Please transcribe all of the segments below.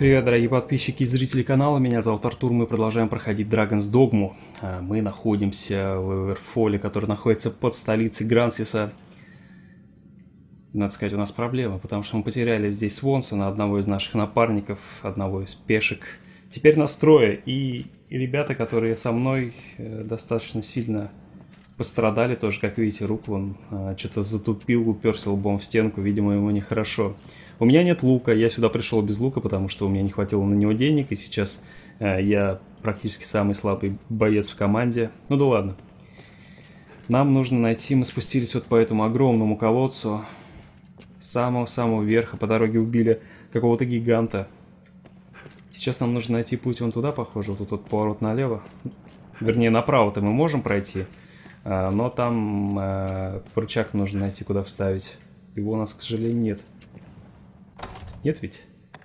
Привет, дорогие подписчики и зрители канала, меня зовут Артур, мы продолжаем проходить Dragon's Dogma. Мы находимся в Эверфолле, который находится под столицей Грансиса. Надо сказать, у нас проблема, потому что мы потеряли здесь Свонсона, одного из наших напарников, одного из пешек. Теперь нас трое, и ребята, которые со мной, достаточно сильно пострадали тоже, как видите, рук вон что-то затупил, уперся лбом в стенку, видимо, ему нехорошо. У меня нет лука, я сюда пришел без лука, потому что у меня не хватило на него денег, и сейчас я практически самый слабый боец в команде. Ну да ладно. Нам нужно найти, мы спустились вот по этому огромному колодцу, с самого-самого верха, по дороге убили какого-то гиганта. Сейчас нам нужно найти путь вон туда, похоже, вот тут вот поворот налево. Вернее, направо-то мы можем пройти, но там рычаг нужно найти, куда вставить. Его у нас, к сожалению, нет. Нет ведь?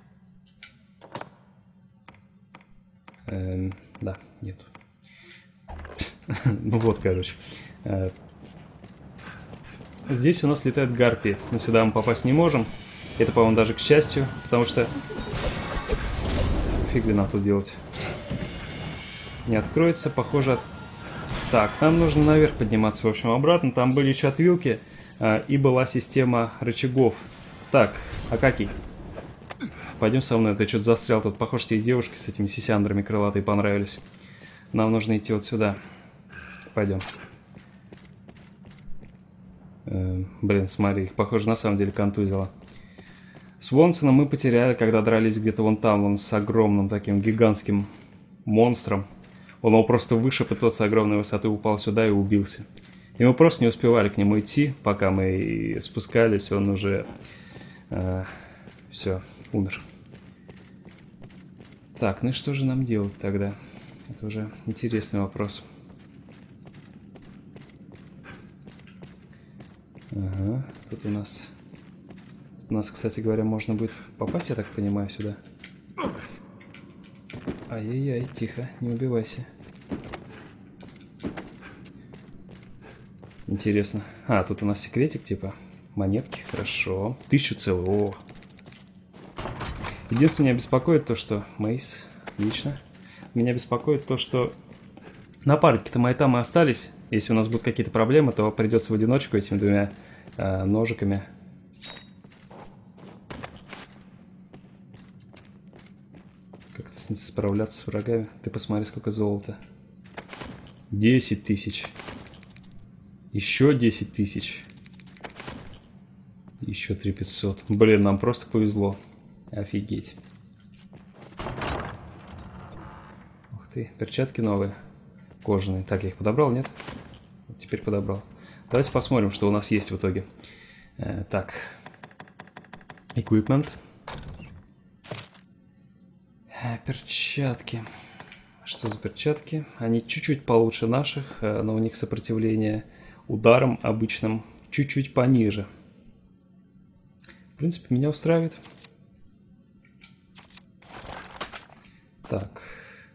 Да, нет. Ну вот, короче. Здесь у нас летают гарпии, но сюда мы попасть не можем. Это, по-моему, даже к счастью, потому что... Фиг ли нам тут делать? Не откроется, похоже... Так, нам нужно наверх подниматься, в общем, обратно. Там были еще отвилки, и была система рычагов. Так, Акакий. Пойдем со мной, ты что-то застрял тут. Похоже, тебе девушки с этими сисяндрами крылатые понравились. Нам нужно идти вот сюда. Пойдем. Блин, смотри, их, похоже, на самом деле контузило. Свонсона мы потеряли, когда дрались где-то вон там, вон с огромным таким гигантским монстром. Он его просто вышиб, и тот с огромной высоты упал сюда и убился. И мы просто не успевали к нему идти, пока мы спускались, он уже... все, умер. Так, ну и что же нам делать тогда? Это уже интересный вопрос. Ага, тут у нас... кстати говоря, можно будет попасть, я так понимаю, сюда. Ай-яй-яй, тихо, не убивайся. Интересно. А, тут у нас секретик, типа. Монетки, хорошо. 1000 целых, о. Единственное, меня беспокоит то, что... Мейс, отлично. Меня беспокоит то, что... Напарники-то мои там и остались. Если у нас будут какие-то проблемы, то придется в одиночку этими двумя ножиками. Как-то справляться с врагами. Ты посмотри, сколько золота. 10 000. Еще 10 000. Еще 3500. Блин, нам просто повезло. Офигеть. Ух ты, перчатки новые. Кожаные. Так, я их подобрал, нет? Вот теперь подобрал. Давайте посмотрим, что у нас есть в итоге. Так. Equipment. Перчатки. Что за перчатки? Они чуть-чуть получше наших, но у них сопротивление ударам обычным чуть-чуть пониже. В принципе, меня устраивает. Так.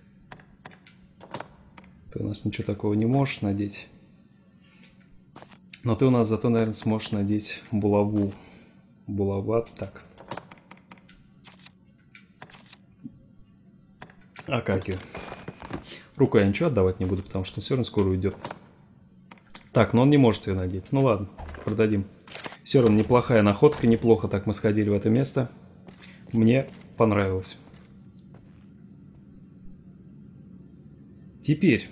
Ты у нас ничего такого не можешь надеть. Но ты у нас зато, наверное, сможешь надеть булаву. Булава, так. Акакию. Руку я ничего отдавать не буду, потому что он все равно скоро уйдет. Так, но он не может ее надеть. Ну ладно, продадим. Все равно неплохая находка, неплохо так мы сходили в это место. Мне понравилось. Теперь,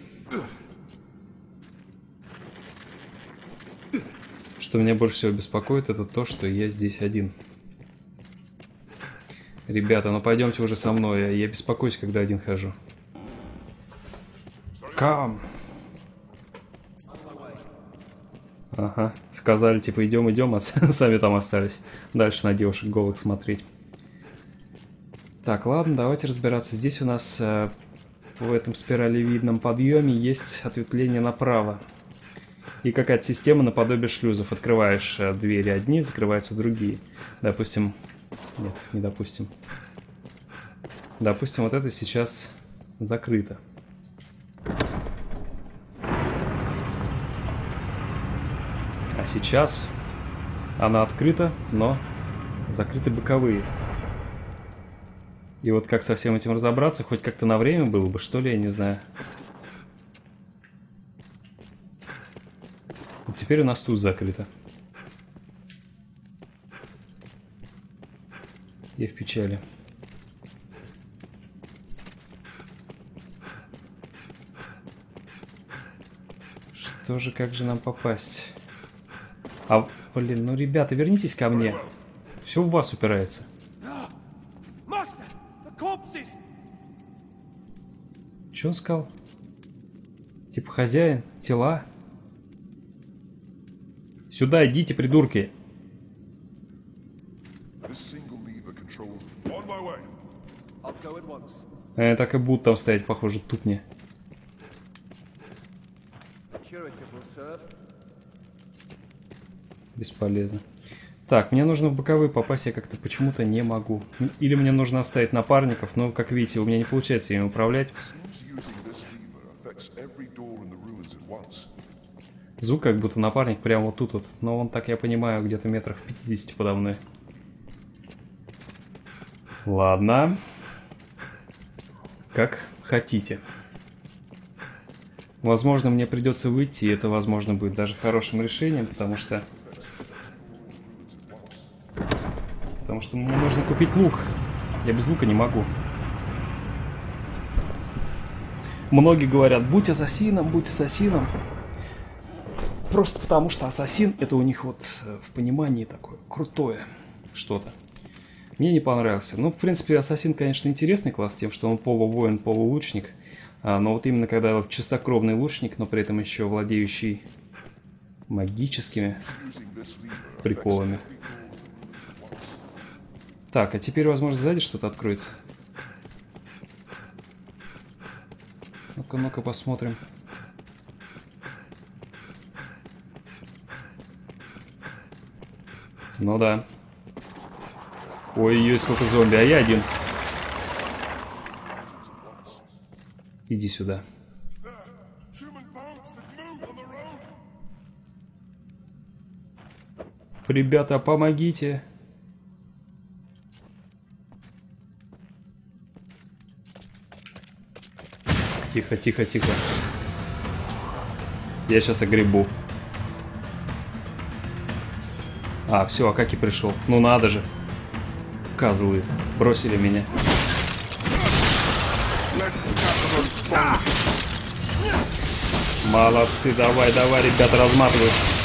что меня больше всего беспокоит, это то, что я здесь один. Ребята, ну пойдемте уже со мной, я беспокоюсь, когда один хожу. Come. Ага, сказали, типа, идем, а сами там остались. Дальше на девушек голых смотреть. Так, ладно, давайте разбираться. Здесь у нас в этом спиралевидном подъеме есть ответвление направо. И какая-то система наподобие шлюзов. Открываешь двери одни, закрываются другие. Допустим... Нет, не допустим. Допустим, вот это сейчас закрыто. А сейчас она открыта, но закрыты боковые. И вот как со всем этим разобраться, хоть как-то на время было бы, что ли, я не знаю. Вот теперь у нас тут закрыто. Я в печали. Что же, как же нам попасть? А, блин, ну, ребята, вернитесь ко мне. Все в вас упирается. Че он сказал? Типа хозяин, тела. Сюда идите, придурки. Так и будут там стоять, похоже, тупни. Бесполезно. Так, мне нужно в боковые попасть, я как-то почему-то не могу. Или мне нужно оставить напарников, но, как видите, у меня не получается им управлять. Звук как будто напарник прямо вот тут вот, но он, так я понимаю, где-то метрах в 50 подо мной. Ладно. Как хотите. Возможно, мне придется выйти, и это, возможно, будет даже хорошим решением, потому что мне нужно купить лук. Я без лука не могу. Многие говорят, будь ассасином, будь ассасином. Просто потому, что ассасин, это у них вот в понимании такое крутое что-то. Мне не понравился. Ну, в принципе, ассасин, конечно, интересный класс тем, что он полувоин, полулучник. Но вот именно когда вот чистокровный лучник, но при этом еще владеющий магическими приколами. Так, а теперь, возможно, сзади что-то откроется. Ну-ка, ну-ка, посмотрим. Ну да. Ой-ой, сколько зомби, а я один. Иди сюда. Ребята, помогите. Тихо, тихо, тихо. Я сейчас огребу. А, все, Акаки пришел. Ну надо же. Козлы. Бросили меня. Молодцы, давай, давай, ребята, разматывай.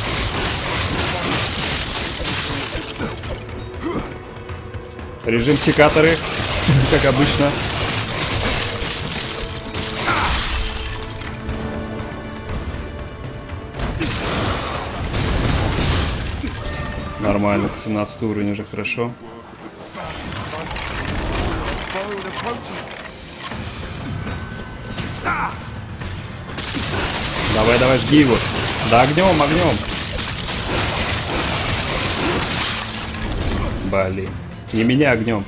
Режим секаторы, как обычно. Нормально, 17 уровень уже хорошо. Давай, давай, жги его. Да, огнем, огнем. Блин. Не меня огнем.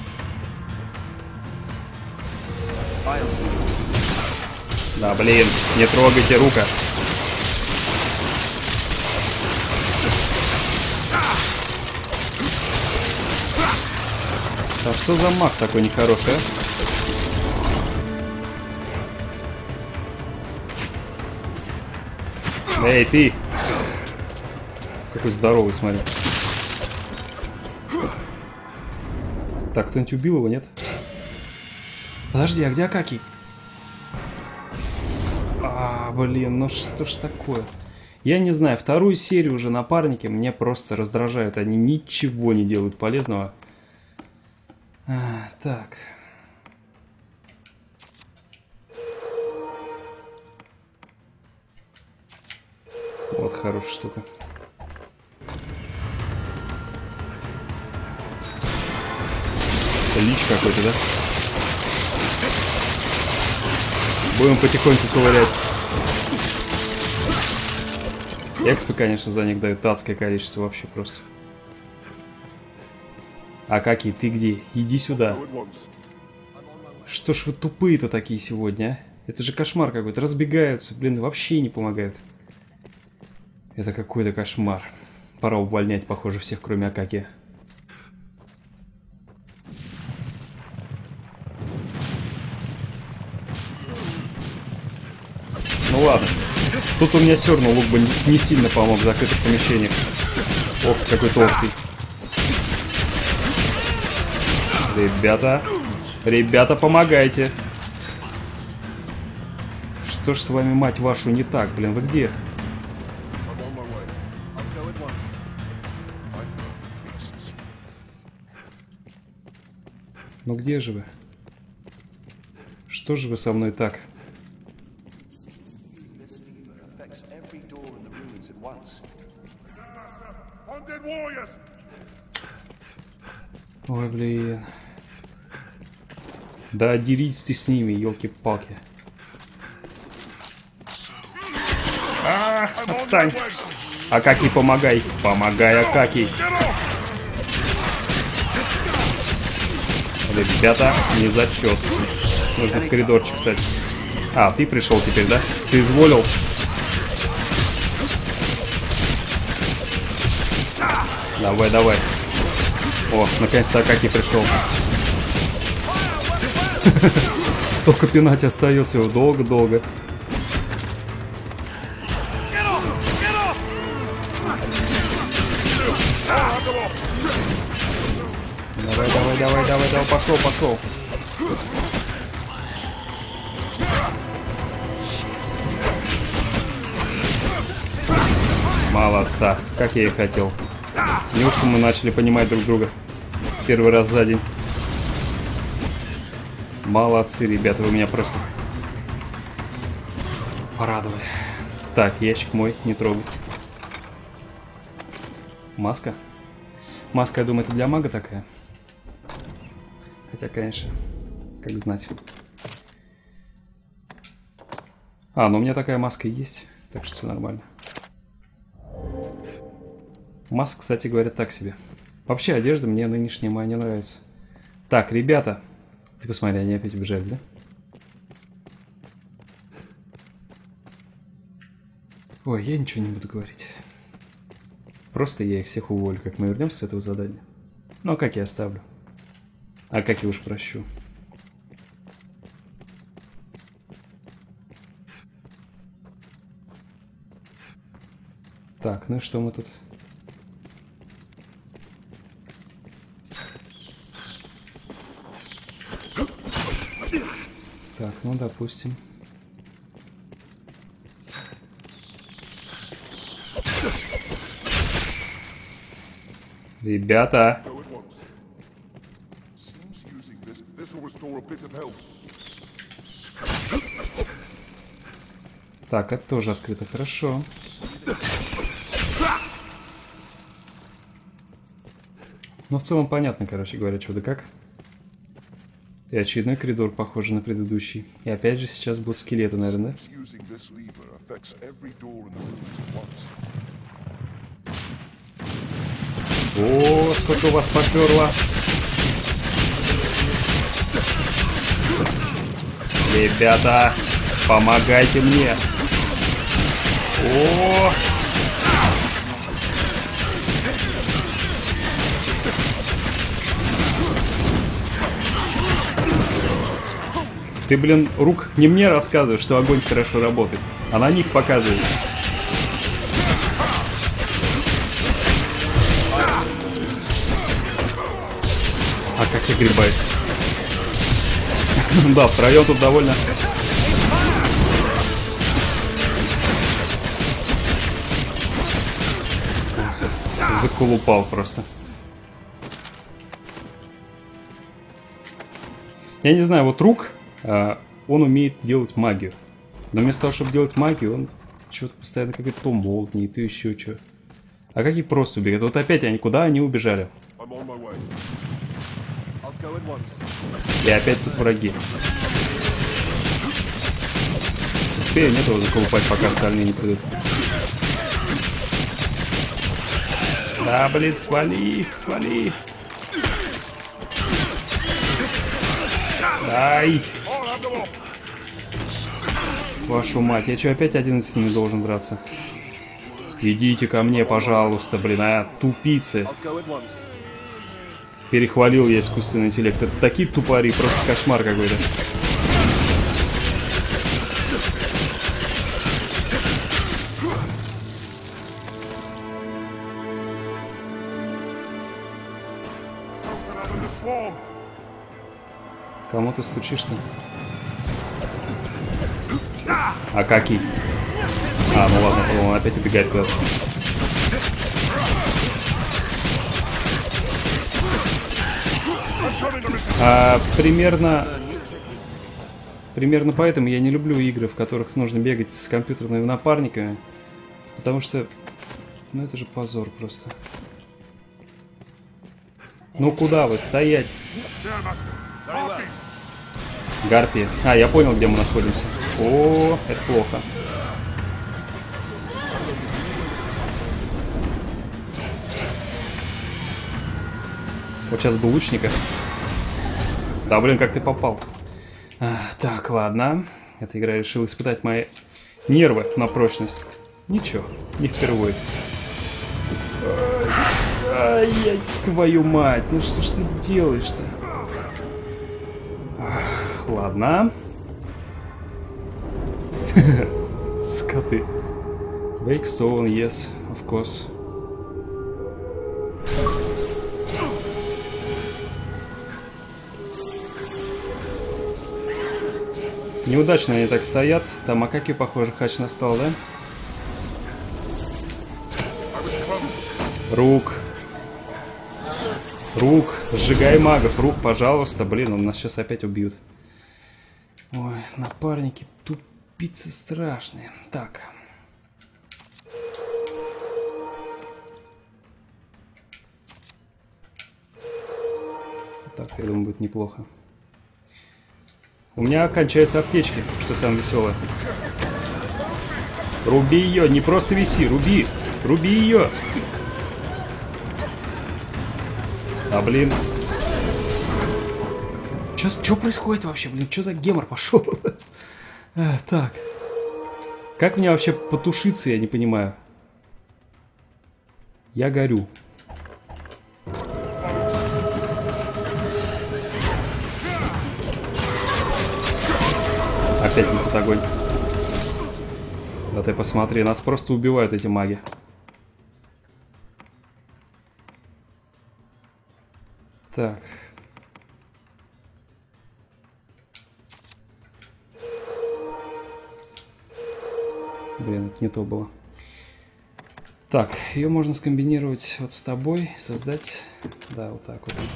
Да, блин, не трогайте, рука. А что за маг такой нехороший, а? Эй, ты! Какой здоровый, смотри. Так, кто-нибудь убил его, нет? Подожди, а где Акаки? А, блин, ну что ж такое? Я не знаю, вторую серию уже напарники меня просто раздражают. Они ничего не делают полезного. Так. Вот хорошая штука. Лич какой-то, да? Будем потихоньку ковырять. Экспы, конечно, за них дают адское количество вообще просто. Акаки, ты где? Иди сюда. Что ж вы тупые-то такие сегодня, а? Это же кошмар какой-то. Разбегаются, блин, вообще не помогают. Это какой-то кошмар. Пора увольнять, похоже, всех, кроме Акаки. Тут у меня все равно лук бы не сильно помог в закрытых помещениях. Ох, какой толстый. Ребята, помогайте. Что ж с вами, мать вашу, не так, блин, вы где? Ну где же вы? Что же вы со мной так? Ой, блин. Да дерись ты с ними, елки-палки. Отстань. Акакий, помогай. Помогай, Акакий. Ребята, не зачет. Нужно в коридорчик, кстати. А, ты пришел теперь, да? Соизволил. Давай, давай. О, наконец-то Акакий пришел. Только пинать остается его долго-долго. Давай, пошел. Молодца, как я и хотел. Неужто мы начали понимать друг друга первый раз за день? Молодцы, ребята, вы меня просто порадовали. Так, ящик мой, не трогай. Маска? Маска, я думаю, это для мага такая. Хотя, конечно, как знать. А, ну у меня такая маска есть, так что все нормально. Маска, кстати говоря, так себе. Вообще, одежда мне нынешняя моя не нравится. Так, ребята. Ты посмотри, они опять убежали, да? Ой, я ничего не буду говорить. Просто я их всех уволю, как мы вернемся с этого задания. Ну, а как я оставлю? А как я уж прощу? Так, ну и что мы тут? Так, ну допустим. Ребята. Так, это тоже открыто, хорошо. Ну, в целом понятно, короче говоря, что да как. И очередной коридор, похожий на предыдущий. И опять же сейчас будут скелеты, наверное, да? О, сколько у вас поперло. Ребята, помогайте мне. О! Ты, блин, Рук, не мне рассказываешь, что огонь хорошо работает, а на них показываешь. А как я грибаюсь. Да, втроем тут довольно... Заколупал просто. Я не знаю, вот Рук, он умеет делать магию. Но вместо того, чтобы делать магию, он что-то постоянно какой-то то молнии, то еще что. А как и просто убегает. Вот опять они куда они убежали? И опять тут враги. Успею, нет его заколупать, пока остальные не придут. Да, блин, свали, свали. Ай! Вашу мать, я что, опять 11 с ними должен драться? Идите ко мне, пожалуйста, блин, а, тупицы. Перехвалил я искусственный интеллект. Это такие тупари, просто кошмар какой-то. Кому ты стучишь-то? А какие? А, ну ладно, он опять убегает куда-то. Примерно поэтому я не люблю игры, в которых нужно бегать с компьютерными напарниками. Потому что... Ну это же позор просто. Ну куда вы? Стоять! Гарпия. А, я понял, где мы находимся. О, это плохо. Вот сейчас бы лучника. Да, блин, как ты попал. Так, ладно. Эта игра решила испытать мои нервы на прочность. Ничего, не впервые. Ай, твою мать, ну что ж ты делаешь-то? Ладно. Скоты. Бейкстоун, yes, of course. Неудачно они так стоят. Там макаки, похоже, хач настал, да? Рук. Рук. Сжигай магов. Рук, пожалуйста. Блин, он нас сейчас опять убьют. Ой, напарники тупицы страшные. Так. Так, я думаю, будет неплохо. У меня кончаются аптечки, что самое веселое. Руби ее, не просто виси, руби. Руби ее. А, блин. Что происходит вообще, блин? Что за гемор пошел? Так. Как мне вообще потушиться, я не понимаю. Я горю. Опять этот огонь. Да ты посмотри, нас просто убивают эти маги. Так. Блин, это не то было. Так, ее можно скомбинировать вот с тобой, создать... Да, вот так вот.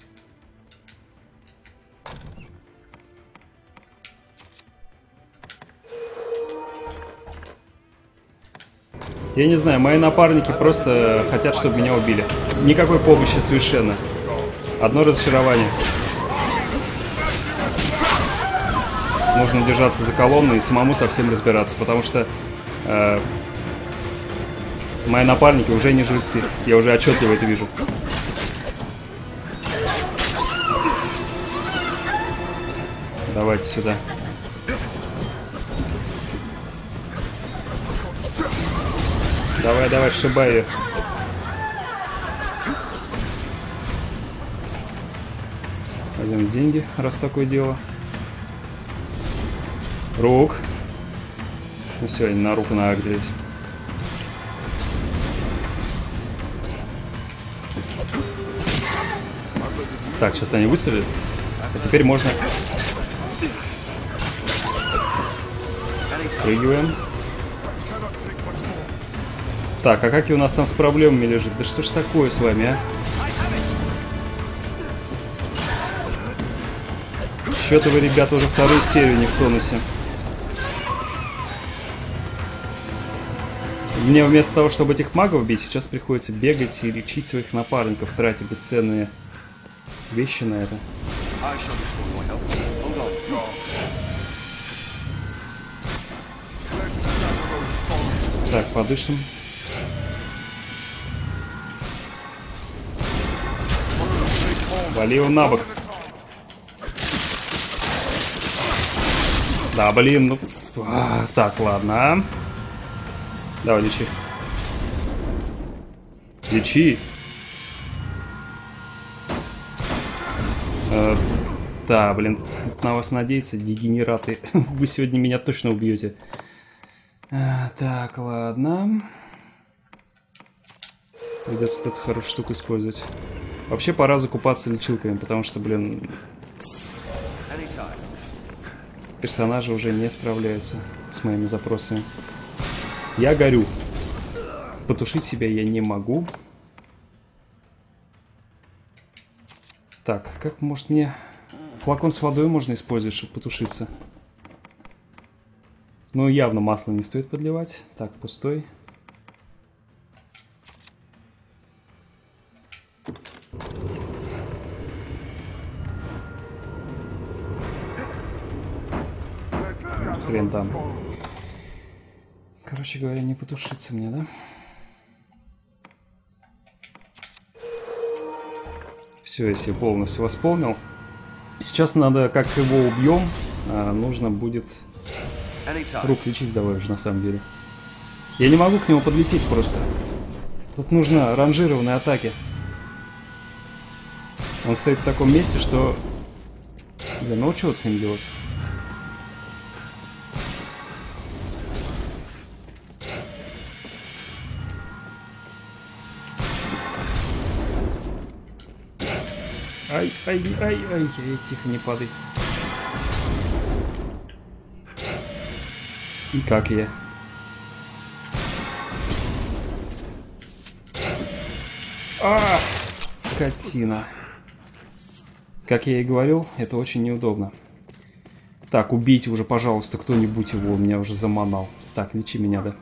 Я не знаю, мои напарники просто хотят, чтобы меня убили. Никакой помощи совершенно. Одно разочарование. Нужно держаться за колонной и самому совсем разбираться, потому что мои напарники уже не жрецы. Я уже отчетливо это вижу. Давайте сюда. Давай, давай, сшибай ее. Пойдем деньги, раз такое дело. Рук. Ну все, они на руку нагрелись. Так, сейчас они выстрелят. А теперь можно... Спрыгиваем. Так, а как и у нас там с проблемами лежит? Да что ж такое с вами, а? Что-то вы, ребята, уже вторую серию не в тонусе. Мне вместо того, чтобы этих магов бить, сейчас приходится бегать и лечить своих напарников, тратя бесценные вещи на это. Так, подышим. Вали его на бок. Да, блин, ну... так, ладно. Давай, лечи. Лечи. Да, блин, на вас надеяться, дегенераты. Вы сегодня меня точно убьете. Так, ладно. Придется вот эту хорошую штуку использовать. Вообще пора закупаться лечилками, потому что, блин, персонажи уже не справляются с моими запросами. Я горю. Потушить себя я не могу. Так, как, может, мне флакон с водой можно использовать, чтобы потушиться? Ну, явно масло не стоит подливать. Так, пустой. Хрен там. Короче говоря, не потушиться мне, да? Все, я себе полностью восполнил. Сейчас надо, как его убьем, нужно будет рук лечить давай уже, на самом деле. Я не могу к нему подлететь просто. Тут нужно ранжированные атаки. Он стоит в таком месте, что... Блин, ну что с ним делать? Ай, тихо, не падай. И как я? Скотина. Как я и говорил, это очень неудобно. Так, убейте уже, пожалуйста, кто-нибудь его, меня уже заманал. Так, лечи меня, да.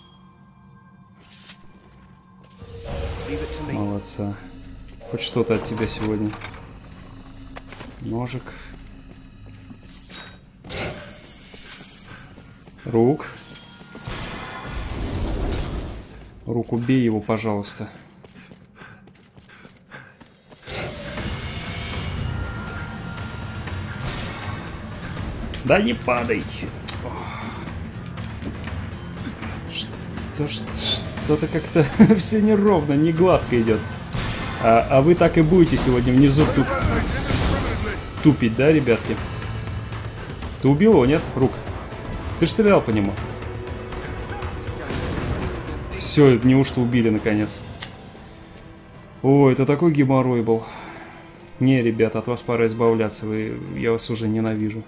Молодца. Хоть что-то от тебя сегодня. Ножик. Рук. Рук, убей его, пожалуйста. Да не падай. Что-то как-то все неровно, не гладко идет. А вы так и будете сегодня внизу тупить, да, ребятки? Ты убил его, нет? Рук. Ты же стрелял по нему. Все, неужто убили наконец? Ой, это такой геморрой был. Не, ребята, от вас пора избавляться. Я вас уже ненавижу.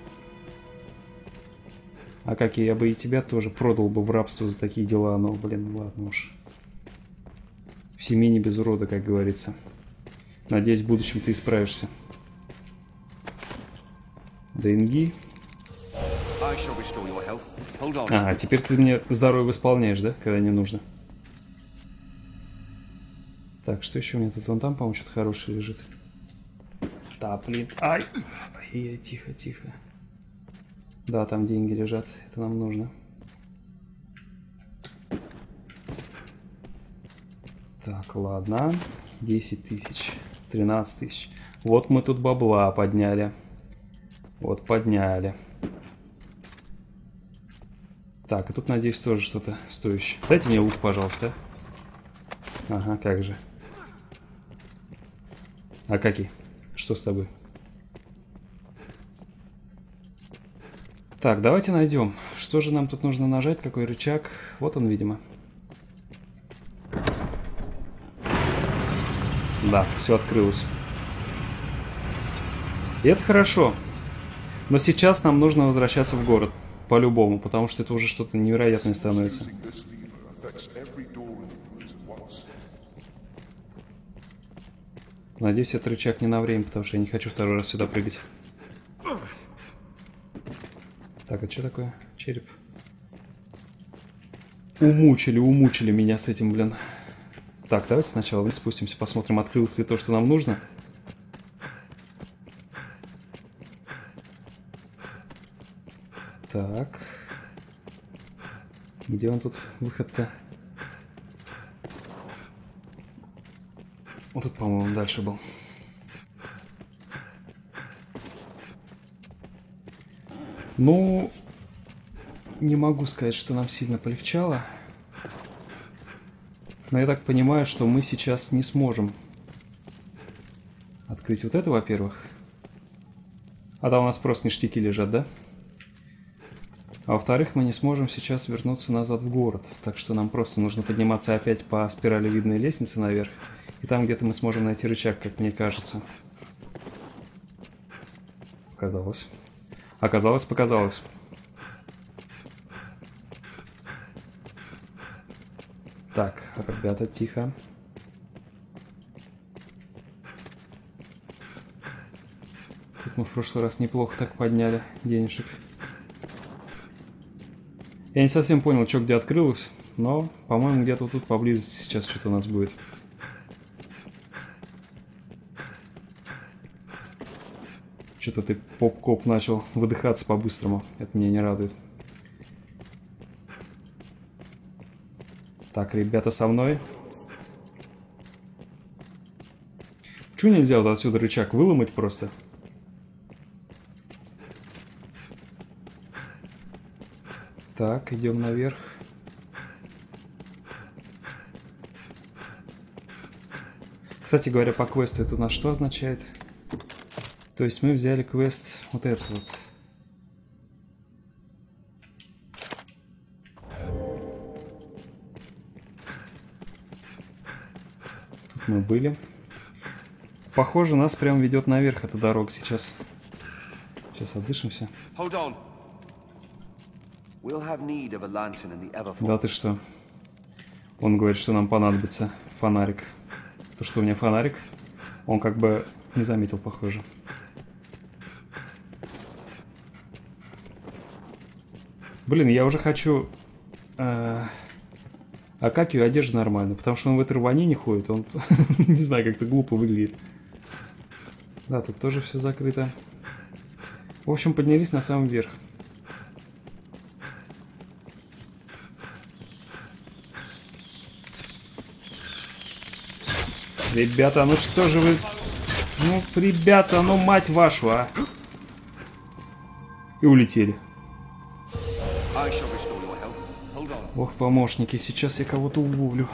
А как я бы и тебя тоже продал бы в рабство за такие дела. Но, блин, ладно уж. В семье не без урода, как говорится. Надеюсь, в будущем ты исправишься. Деньги. А, теперь ты мне здоровье восполняешь, да? Когда не нужно. Так, что еще у меня тут? Вон там, по-моему, что-то хорошее лежит. Да, блин. Ай! Ай, тихо, тихо. Да, там деньги лежат. Это нам нужно. Так, ладно. 10 тысяч. 13 тысяч. Вот мы тут бабла подняли. Вот подняли. Так, и тут, надеюсь, тоже что-то стоящее. Дайте мне лук, пожалуйста. Ага, как же. А какие? Что с тобой? Так, давайте найдем. Что же нам тут нужно нажать? Какой рычаг? Вот он, видимо. Да, все открылось. И это хорошо. Но сейчас нам нужно возвращаться в город. По-любому, потому что это уже что-то невероятное становится. Надеюсь, этот рычаг не на время, потому что я не хочу второй раз сюда прыгать. Так, а что такое? Череп. Умучили меня с этим, блин. Так, давайте сначала вниз спустимся, посмотрим, открылось ли то, что нам нужно. Так. Где он тут, выход-то? Вот тут, по-моему, дальше был. Ну, не могу сказать, что нам сильно полегчало. Но я так понимаю, что мы сейчас не сможем открыть вот это, во-первых. А там у нас просто ништяки лежат, да? А во-вторых, мы не сможем сейчас вернуться назад в город. Так что нам просто нужно подниматься опять по спиралевидной лестнице наверх. И там где-то мы сможем найти рычаг, как мне кажется. Показалось. Показалось. Так, ребята, тихо. Тут мы в прошлый раз неплохо так подняли денежек. Я не совсем понял, что где открылось, но, по-моему, где-то тут поблизости сейчас что-то у нас будет. Что-то ты, поп-коп, начал выдыхаться по-быстрому. Это меня не радует. Так, ребята со мной. Почему нельзя вот отсюда рычаг выломать просто? Так, идем наверх. Кстати говоря, по квесту это у нас что означает? То есть мы взяли квест вот этот вот. Тут мы были. Похоже, нас прям ведет наверх эта дорога сейчас. Сейчас отдышимся. Да ты что? Он говорит, что нам понадобится фонарик. То, что у меня фонарик, он как бы не заметил, похоже. Блин, я уже хочу... А как ее одежда нормально? Потому что он в этой рванине ходит, он, не знаю, как-то глупо выглядит. Да, тут тоже все закрыто. В общем, поднялись на самый верх. Ребята, ну что же вы... Ну, ребята, ну мать вашу, а! И улетели. Ох, помощники, сейчас я кого-то уволю.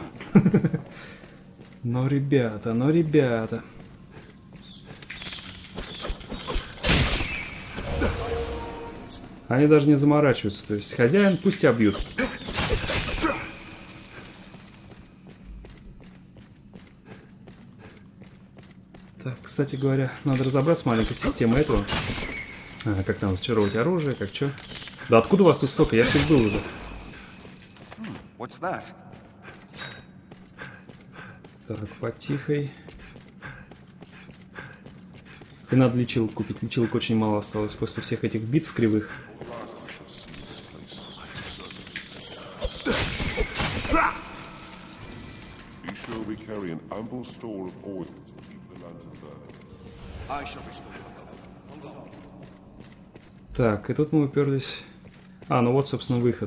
Но, ребята, но, ребята. Они даже не заморачиваются, то есть хозяин пусть обьют. Так, кстати говоря, надо разобраться с маленькой системой этого. Как нам зачаровывать оружие, как что. Да откуда у вас тут столько? Я ж тут был уже. Так, потихой. И надо лечилку купить. Лечилок очень мало осталось после всех этих битв кривых. Так, и тут мы уперлись. А, ну вот, собственно, выход.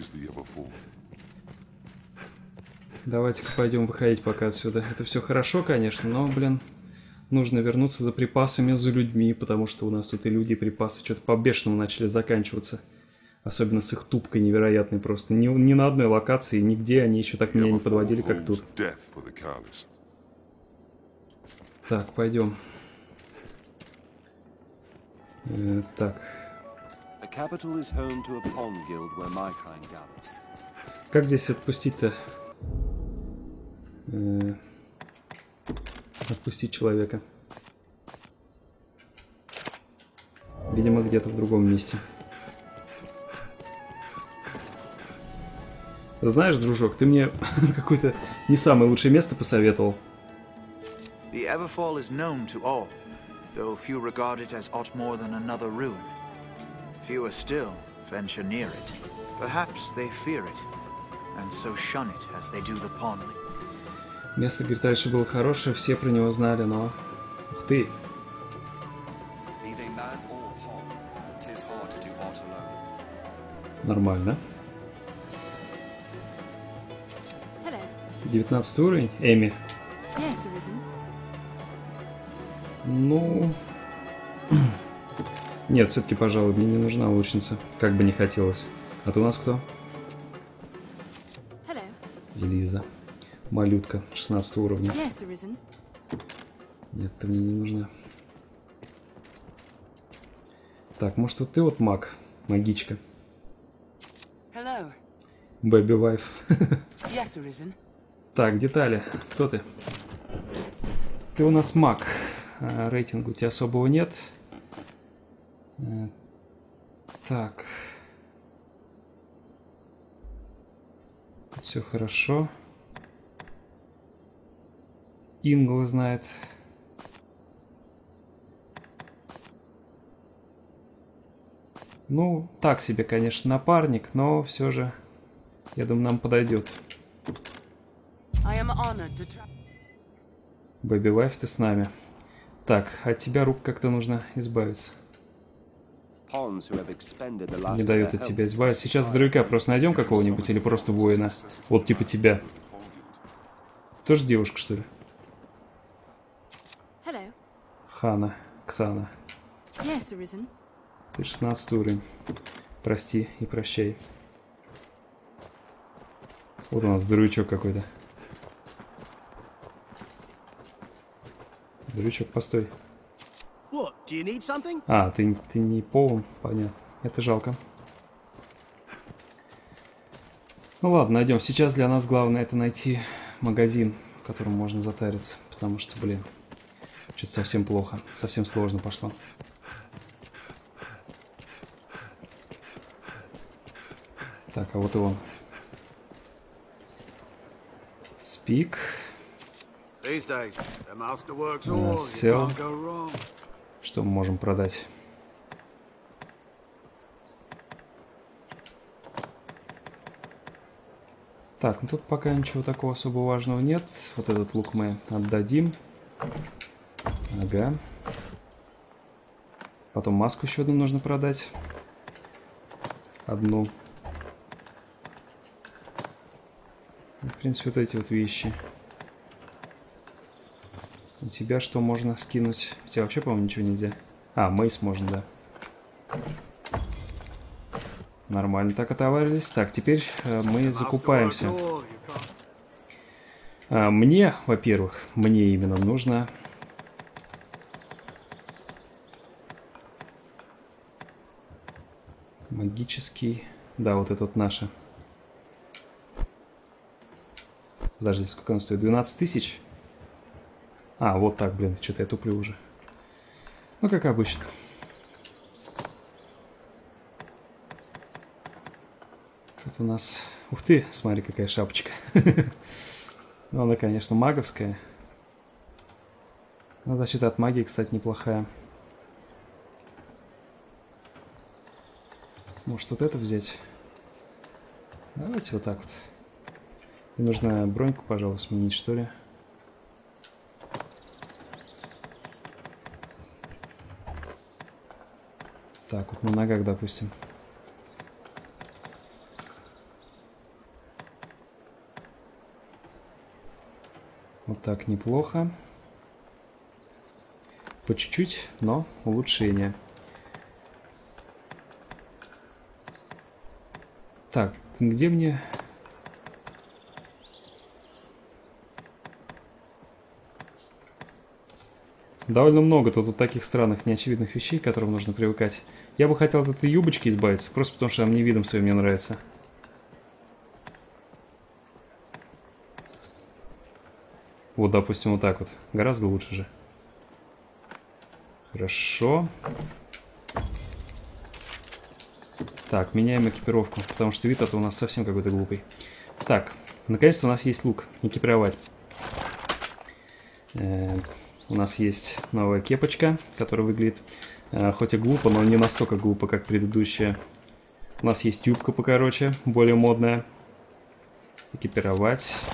Давайте-ка пойдем выходить пока отсюда. Это все хорошо, конечно, но, блин, нужно вернуться за припасами, за людьми, потому что у нас тут и люди, и припасы что-то по-бешеному начали заканчиваться. Особенно с их тупкой невероятной просто. Ни на одной локации, нигде они еще так меня не подводили, как тут. Так, пойдем. Так. Как здесь отпустить-то? Отпустить человека. Видимо, где-то в другом месте. Знаешь, дружок, ты мне какое-то не самое лучшее место посоветовал. The Everfall is known to all, though few regard it as aught more than another ruin. Fewer still venture near it. Perhaps they fear it, and so shun it as they do the pond. Место, говорит, раньше было хорошее, все про него знали, но... Ух ты! Нормально. 19 уровень, Эми. Ну... Нет, все-таки, пожалуй, мне не нужна лучница. Как бы не хотелось. А ты у нас кто? Элиза. Малютка, 16 уровня. Нет, ты мне не нужна. Так, может, вот ты вот маг, магичка. Бэби Вайф. Так, детали. Кто ты? Ты у нас маг. Рейтинга у тебя особого нет. Так. Тут все хорошо. Ингл знает. Ну, так себе, конечно, напарник, но все же, я думаю, нам подойдет. Бэби Вайф, ты с нами. Так, от тебя рук как-то нужно избавиться. Не дают от тебя избавиться. Сейчас здоровяка просто найдем какого-нибудь или просто воина. Вот типа тебя. Тоже девушка, что ли? Хана, Ксана. Ты 16 уровень. Прости и прощай. Вот у нас здоровячок какой-то. Здоровячок, постой. А, ты не полон, понятно. Это жалко. Ну ладно, найдем. Сейчас для нас главное это найти магазин, в котором можно затариться. Потому что, блин, что-то совсем плохо. Совсем сложно пошло. Так, а вот и он. Спик. Сел. Что мы можем продать? Так, ну тут пока ничего такого особо важного нет. Вот этот лук мы отдадим. Ага. Потом маску еще одну нужно продать. Одну. В принципе, вот эти вот вещи. У тебя что можно скинуть? У тебя вообще, по-моему, ничего нельзя. А, мейс можно, да. Нормально так отоварились. Так, теперь мы закупаемся. Мне, во-первых, мне именно нужно... Магический... Да, вот это вот наше. Подожди, сколько он стоит? 12 тысяч? А, вот так, блин, что-то я туплю уже. Ну, как обычно. Тут у нас... Ух ты, смотри, какая шапочка. Ну, она, конечно, маговская. Но защита от магии, кстати, неплохая. Может, вот это взять? Давайте вот так вот. Мне нужно броньку, пожалуй, сменить, что ли. Так, вот на ногах, допустим. Вот так неплохо. По чуть-чуть, но улучшение. Так, где мне... Довольно много тут таких странных, неочевидных вещей, к которым нужно привыкать. Я бы хотел от этой юбочки избавиться, просто потому что она мне видом своим не нравится. Вот, допустим, вот так вот. Гораздо лучше же. Хорошо. Так, меняем экипировку, потому что вид это у нас совсем какой-то глупый. Так, наконец-то у нас есть лук. Экипировать. У нас есть новая кепочка, которая выглядит хоть и глупо, но не настолько глупо, как предыдущая. У нас есть юбка покороче, более модная. Экипировать.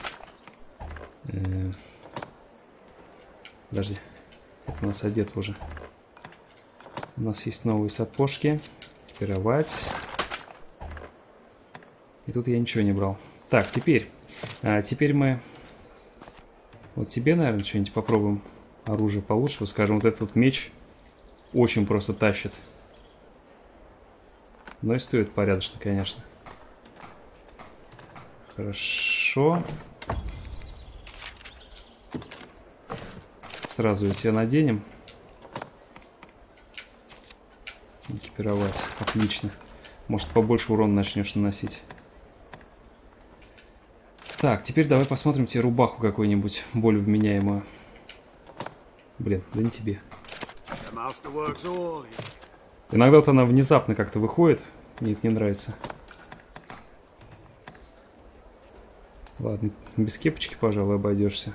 Подожди, это у нас одет уже. У нас есть новые сапожки. Экипировать. И тут я ничего не брал. Так, теперь мы... Вот тебе, наверное, что-нибудь попробуем. Оружие получше. Вот, скажем, вот этот вот меч очень просто тащит. Но и стоит порядочно, конечно. Хорошо. Сразу ее наденем. Экипировать. Отлично. Может, побольше урона начнешь наносить. Так, теперь давай посмотрим тебе рубаху какую-нибудь более вменяемую. Блин, да не тебе. Иногда вот она внезапно как-то выходит. Мне это не нравится. Ладно, без кепочки, пожалуй, обойдешься.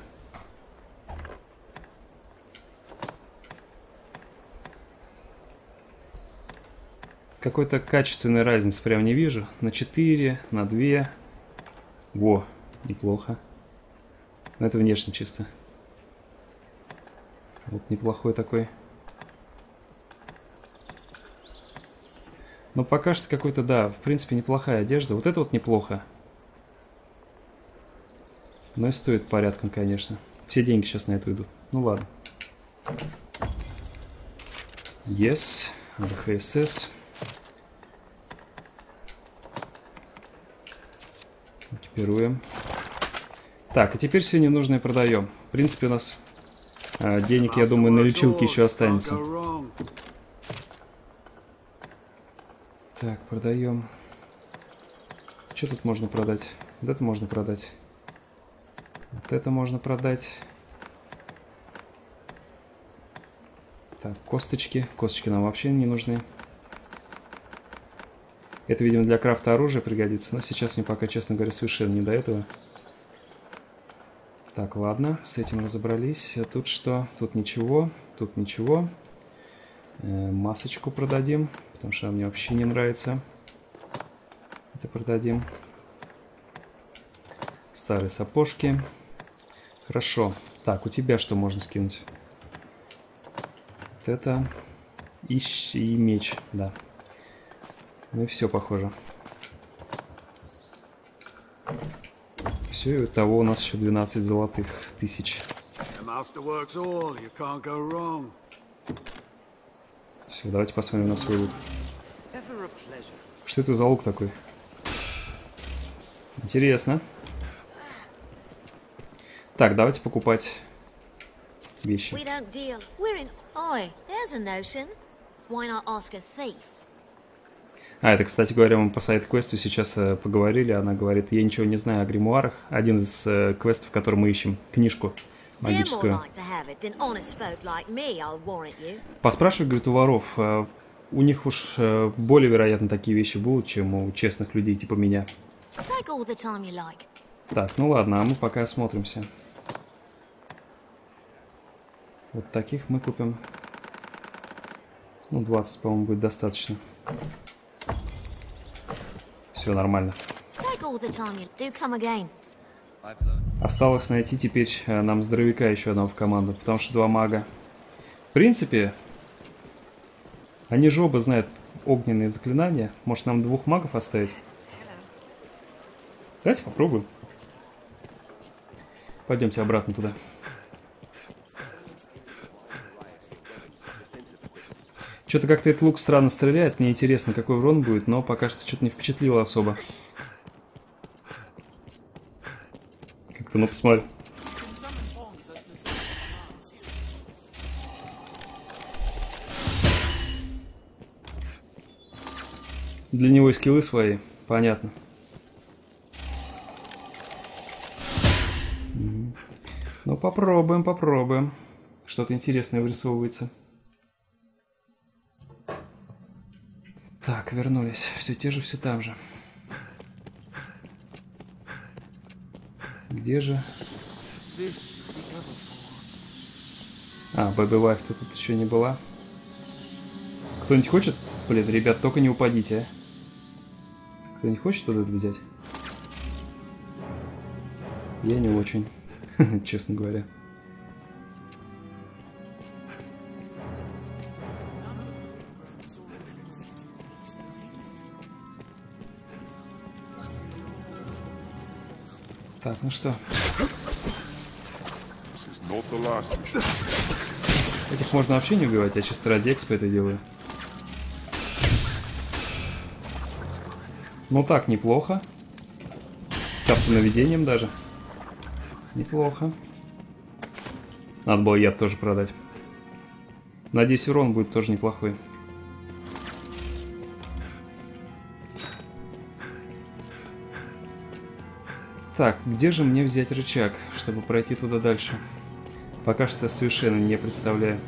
Какой-то качественной разницы прям не вижу. На 4, на 2. Во, неплохо. Но это внешне чисто. Вот неплохой такой. Но пока что какой-то, да, в принципе, неплохая одежда. Вот это вот неплохо. Но и стоит порядком, конечно. Все деньги сейчас на это идут. Ну ладно. Yes. ВХСС. Экипируем. Так, и теперь все ненужное продаем. В принципе, у нас денег, я думаю, на лечилке еще останется. Так, продаем. Что тут можно продать? Вот это можно продать. Вот это можно продать. Так, косточки. Косточки нам вообще не нужны. Это, видимо, для крафта оружия пригодится. Но сейчас мне пока, честно говоря, совершенно не до этого. Так, ладно. С этим разобрались. А тут что? Тут ничего. Тут ничего. Масочку продадим. Потому что она мне вообще не нравится. Это продадим. Старые сапожки. Хорошо. Так, у тебя что можно скинуть? Вот это. И меч, да. Ну и все, похоже. Все, и того у нас еще 12 золотых тысяч. Все, давайте посмотрим на свой лук. Что это за лук такой? Интересно. Так, давайте покупать вещи. А, это, кстати говоря, мы по сайт-квесту сейчас поговорили. Она говорит, я ничего не знаю о гримуарах. Один из квестов, который мы ищем. Книжку магическую. Поспрашивай, говорит, у воров. У них уж более вероятно такие вещи будут, чем у честных людей типа меня. Так, ну ладно, а мы пока осмотримся. Вот таких мы купим. Ну, 20, по-моему, будет достаточно. Все нормально. Осталось найти теперь нам здоровяка еще одного в команду, потому что 2 мага. В принципе, они же оба знают огненные заклинания. Может, нам 2 магов оставить? Давайте попробуем. Пойдемте обратно туда. Что-то как-то этот лук странно стреляет. Мне интересно, какой урон будет, но пока что что-то не впечатлило особо. Как-то, ну, посмотри. Для него и скиллы свои, понятно. Ну, попробуем, попробуем. Что-то интересное вырисовывается. Так, вернулись. Все те же, все там же. Где же? А, Бэби Вайф-то тут еще не была. Кто-нибудь хочет? Блин, ребят, только не упадите, а. Кто-нибудь хочет вот это взять? Я не очень, честно говоря. Так, ну что? Этих можно вообще не убивать, я чисто ради экспа это делаю. Ну так, неплохо. С автонаведением даже. Неплохо. Надо было яд тоже продать. Надеюсь, урон будет тоже неплохой. Так, где же мне взять рычаг, чтобы пройти туда дальше? Пока что совершенно не представляю.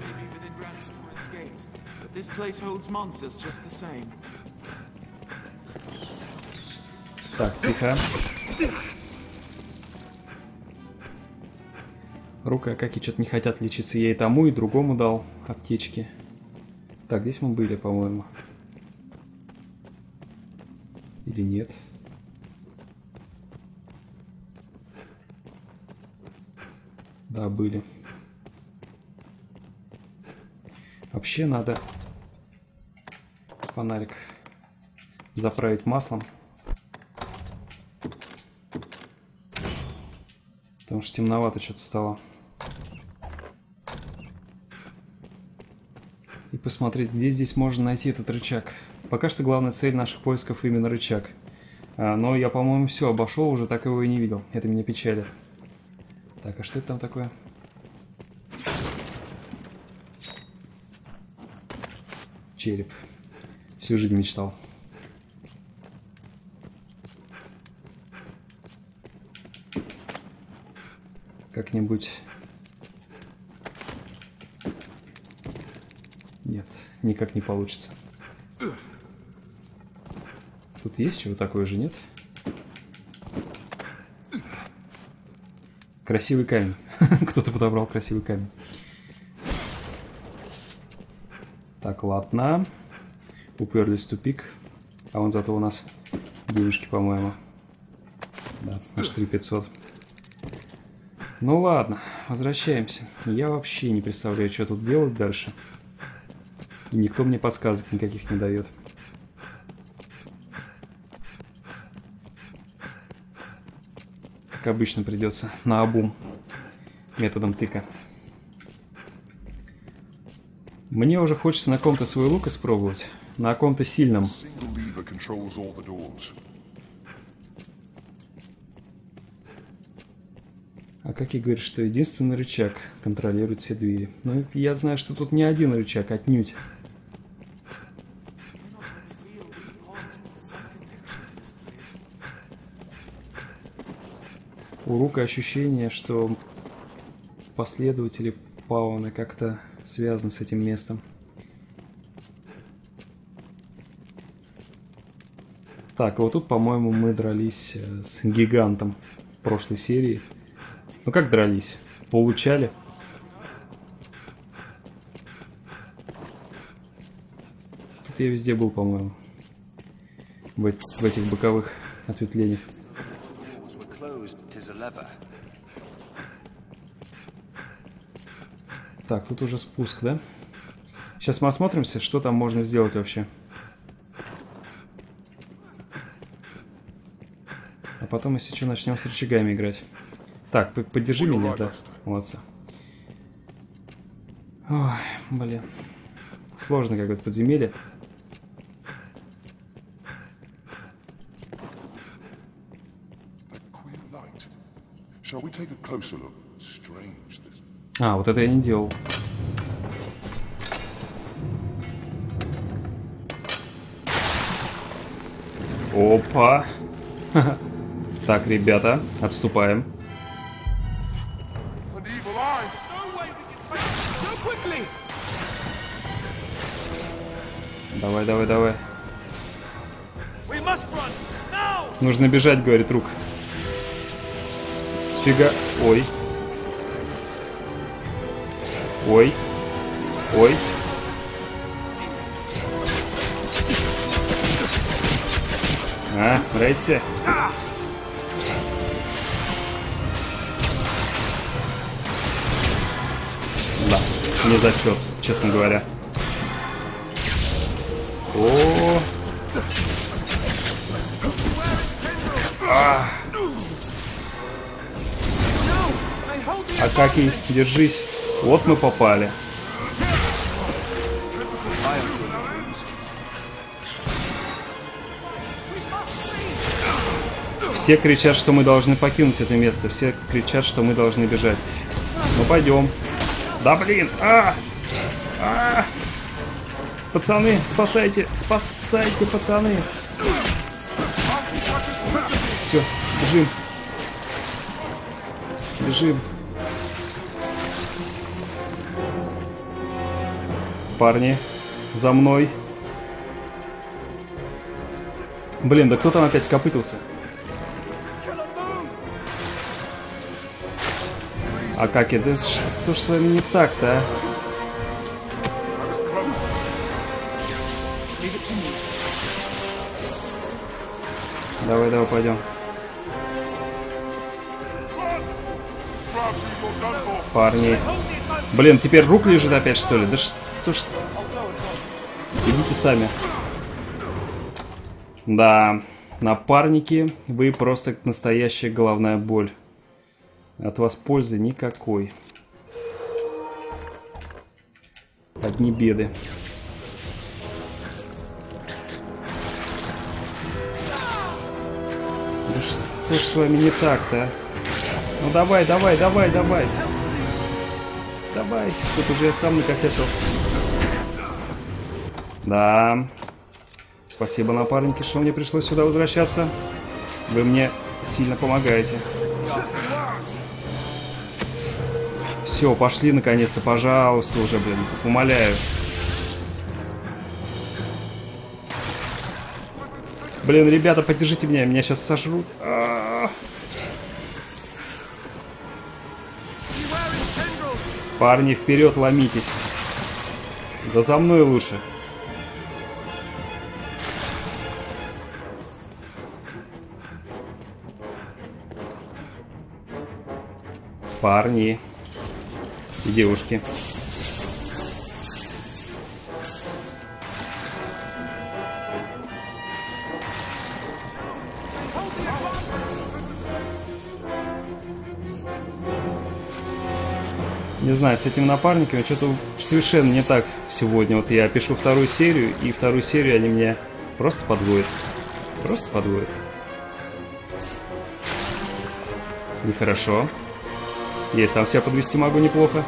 Так, тихо. Рука, как и что-то не хотят лечиться. Я и тому, и другому дал аптечки. Так, здесь мы были, по-моему. Или нет? Да, были. Вообще надо фонарик заправить маслом. Потому что темновато что-то стало. И посмотреть, где здесь можно найти этот рычаг. Пока что главная цель наших поисков именно рычаг. Но я, по-моему, все обошел, уже так его и не видел. Это меня печалит. Так, а что это там такое? Череп. Всю жизнь мечтал. Как-нибудь... Нет, никак не получится. Тут есть чего такое же, нет? Красивый камень. Кто-то подобрал красивый камень. Так, ладно. Уперлись в тупик. А вон зато у нас девушки, по-моему. Да, аж 3500. Ну ладно, возвращаемся. Я вообще не представляю, что тут делать дальше. И никто мне подсказок никаких не дает. Как обычно, придется наобум методом тыка. Мне уже хочется на ком-то свой лук испробовать. На ком-то сильном. А как и говорит, что единственный рычаг контролирует все двери. Но я знаю, что тут не один рычаг, отнюдь. У Рука ощущение, что последователи Пауна как-то связаны с этим местом. Так, вот тут, по-моему, мы дрались с гигантом в прошлой серии. Ну как дрались? Получали. Тут я везде был, по-моему. В этих боковых ответвлениях. Так, тут уже спуск, да? Сейчас мы осмотримся, что там можно сделать вообще. А потом, если что, начнем с рычагами играть. Так, поддержи меня, да. Молодцы. Ой, блин. Сложно какое-то подземелье. А, вот это я не делал. Опа. Так, ребята, отступаем. Давай, давай, давай. Нужно бежать, говорит Рук. Сфига... Ой. Ой. Ой. А, нравится? Да, не зачет, честно говоря. О. Акакий, держись. Вот мы попали. Все кричат, что мы должны покинуть это место. Все кричат, что мы должны бежать. Ну пойдем. Да блин! Пацаны, спасайте! Спасайте, пацаны! Все, бежим. Бежим. парни, за мной. Блин, да кто там опять скопытился? А как это? Что ж с вами не так-то, а? Давай, давай, пойдем. Парни. Блин, теперь рук лежит опять, что ли? Да что ж... Идите сами. Да, напарники, вы просто настоящая головная боль. От вас пользы никакой. Одни беды. Да что ж с вами не так-то, а? Ну давай, давай, давай, давай. Давай. Тут уже я сам накосячил. Да. Спасибо, напарники, что мне пришлось сюда возвращаться. Вы мне сильно помогаете. Все, пошли наконец-то, пожалуйста, уже, блин, умоляю. Блин, ребята, поддержите меня сейчас сожрут. Парни, вперед ломитесь. Да за мной лучше. Парни и девушки. Не знаю, с этим напарниками что-то совершенно не так сегодня. Вот я пишу вторую серию, и вторую серию они меня просто подводят. Просто подводят. Нехорошо. Я и сам себя подвести могу неплохо.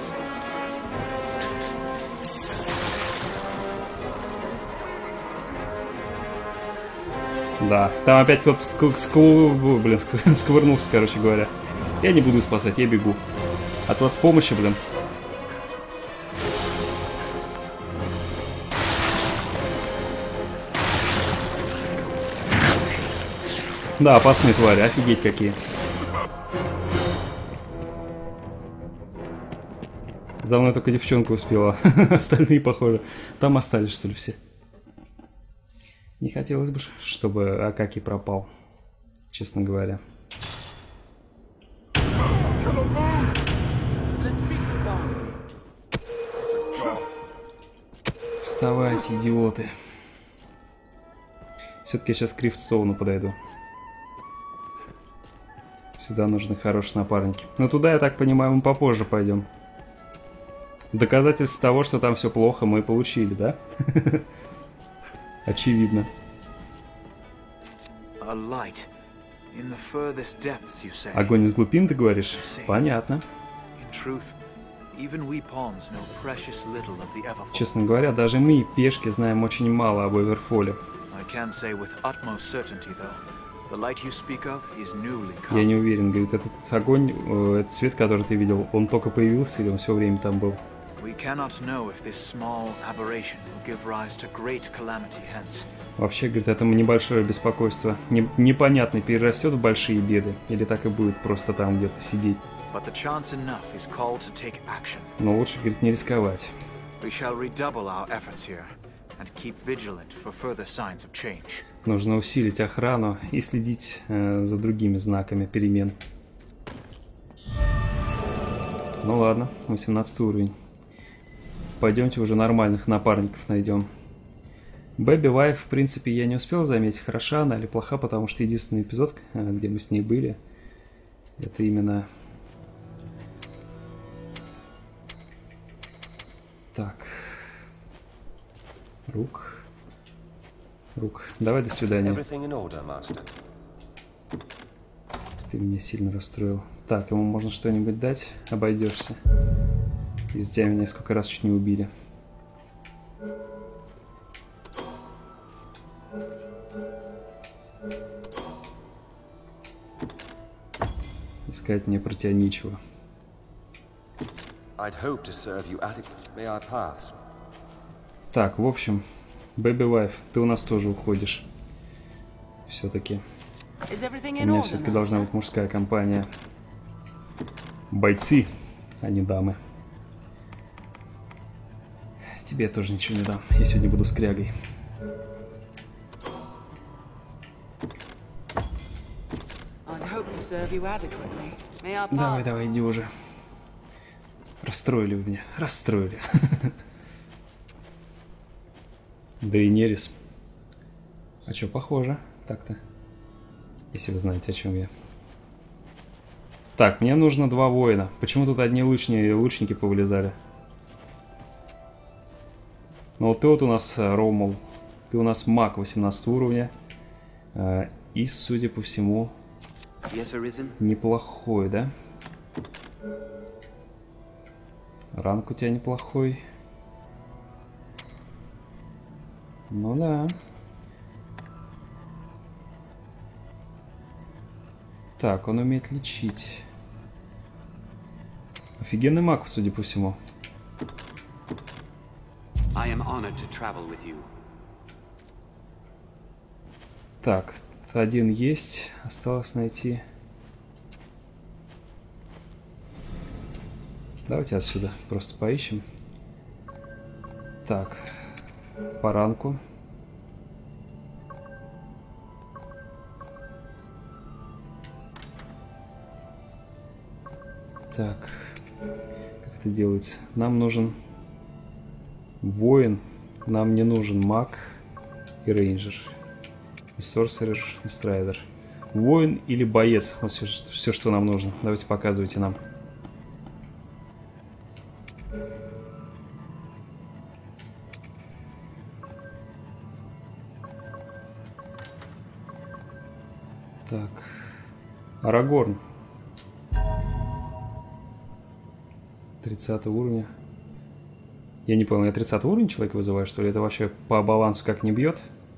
Да, там опять кто-то сковырнулся, короче говоря. Я не буду спасать, я бегу. От вас помощи, блин. Да, опасные твари, офигеть какие. За мной только девчонка успела. Остальные, похоже, там остались, что ли, все. Не хотелось бы, чтобы Акаки пропал, честно говоря. Вставайте, идиоты. Все-таки я сейчас к Рифтстоуну подойду. Сюда нужны хорошие напарники. Но туда, я так понимаю, мы попозже пойдем. Доказательств того, что там все плохо, мы получили, да? Очевидно. Огонь из глубин, ты говоришь? Понятно. Честно говоря, даже мы, пешки, знаем очень мало об Эверфоле. Я не уверен, говорит, этот огонь, этот цвет, который ты видел, он только появился или он все время там был? Вообще, говорит, это небольшое беспокойство. Непонятно, перерастет в большие беды, или так и будет просто там где-то сидеть. Но лучше, говорит, не рисковать. Нужно усилить охрану и следить за другими знаками перемен. Ну ладно, 18 уровень. Пойдемте уже нормальных напарников найдем. Бэби Вайф, в принципе, я не успел заметить, хороша она или плоха, потому что единственный эпизод, где мы с ней были, это именно... Так. Рук. Давай, до свидания. Ты меня сильно расстроил. Так, ему можно что-нибудь дать? Обойдешься. Из-за тебя меня несколько раз чуть не убили. Искать мне про тебя нечего. Так, в общем, Baby Wife, ты у нас тоже уходишь. Все-таки. У меня все-таки должна быть мужская компания. Бойцы, а не дамы. Тебе я тоже ничего не дам. Я сегодня буду скрягой. Давай, иди уже. Расстроили вы меня. Расстроили. Дейенерис. А чё, похоже. Так-то. Если вы знаете, о чем я. Так, мне нужно 2 воина. Почему тут одни лучники повылезали? Ну вот ты вот у нас Ромул. Ты у нас маг 18 уровня. И, судя по всему, неплохой, да? Ранг у тебя неплохой. Ну да. Так, он умеет лечить. Офигенный маг, судя по всему. Так, один есть. Осталось найти. Давайте отсюда просто поищем. Так, по ранку. Так, как это делается? Нам нужен воин, нам не нужен маг и рейнджер, и сорсерер, и страйдер. Воин или боец, вот все, что нам нужно. Давайте показывайте нам. Так, Арагорн. 30 уровня. Я не понял, я 30 уровень человека вызываю, что ли? Это вообще по балансу как не бьет?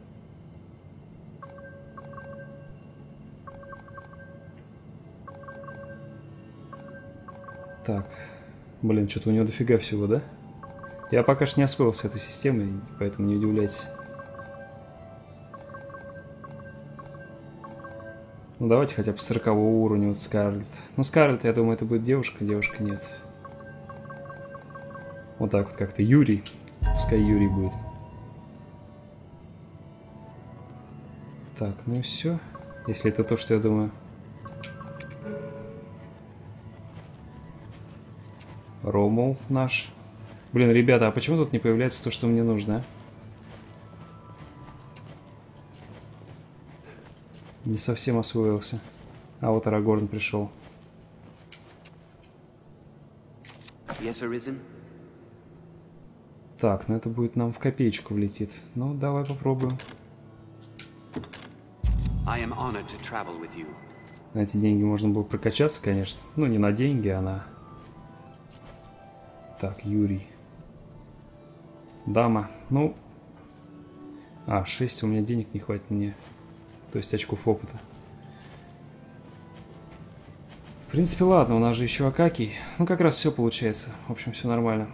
Так. Блин, что-то у него дофига всего, да? Я пока что не освоился с этой системой, поэтому не удивляйтесь. Ну давайте хотя бы 40 уровня вот Скарлетт. Ну Скарлетт, я думаю, это будет девушка, девушка нет. Вот так вот как-то. Юрий. Пускай Юрий будет. Так, ну и все. Если это то, что я думаю. Ромул наш. Блин, ребята, а почему тут не появляется то, что мне нужно, а? Не совсем освоился. А вот Арагорн пришел. Так, ну это будет нам в копеечку влетит. Ну, давай попробуем. На эти деньги можно было прокачаться, конечно. Ну, не на деньги, а на... Так, Юрий. Дама. Ну... 6 у меня денег не хватит мне. То есть очков опыта. В принципе, ладно, у нас же еще Акакий. Ну, как раз все получается. В общем, все нормально.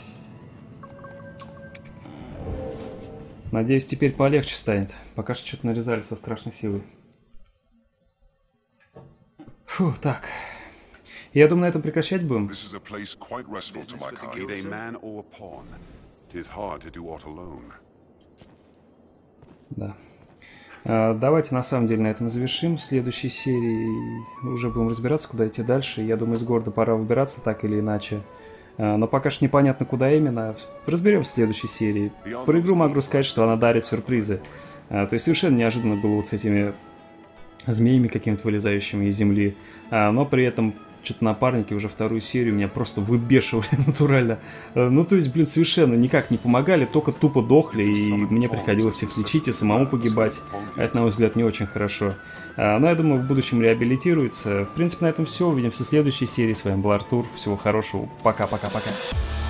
Надеюсь, теперь полегче станет. Пока что что-то нарезали со страшной силой. Фу, так. Я думаю, на этом прекращать будем. Да. Давайте на самом деле на этом завершим. В следующей серии уже будем разбираться, куда идти дальше. Я думаю, из города пора выбираться так или иначе. Но пока что непонятно, куда именно. Разберемся в следующей серии. Про игру могу сказать, что она дарит сюрпризы. То есть совершенно неожиданно было вот с этими змеями какими-то вылезающими из земли. Но при этом что-то напарники уже вторую серию меня просто выбешивали натурально. Ну, то есть, блин, совершенно никак не помогали, только тупо дохли, и мне приходилось их лечить и самому погибать. Это, на мой взгляд, не очень хорошо. Но я думаю, в будущем реабилитируется. В принципе, на этом все. Увидимся в следующей серии. С вами был Артур. Всего хорошего. Пока-пока-пока.